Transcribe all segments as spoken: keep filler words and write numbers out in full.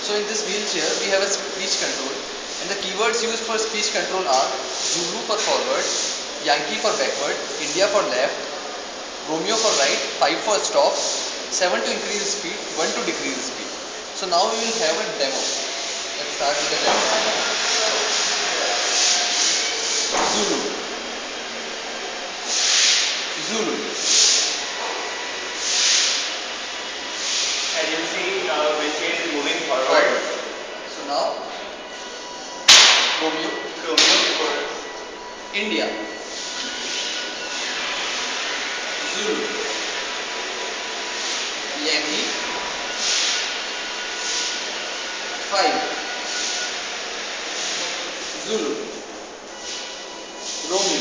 So in this wheelchair we have a speech control, and the keywords used for speech control are Zulu for forward, Yankee for backward, India for left, Romeo for right, five for stop, seven to increase the speed, one to decrease the speed. So now we will have a demo. Let's start with the demo. Zulu. Zulu. As you see, uh, wheelchair is moving forward. Right. So now, Romeo. Romeo for India. Zulu. Yankee. Five. Zulu. Romeo.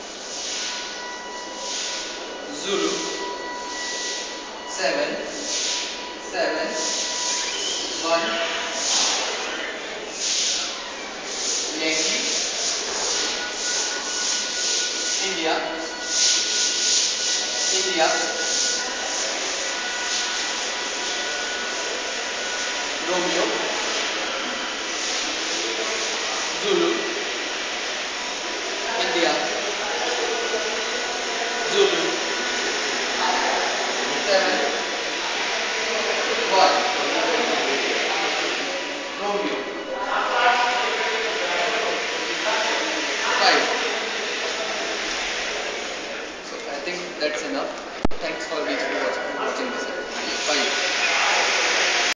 Zulu. Seven. Seven. One. Yankee. India. India. Romeo.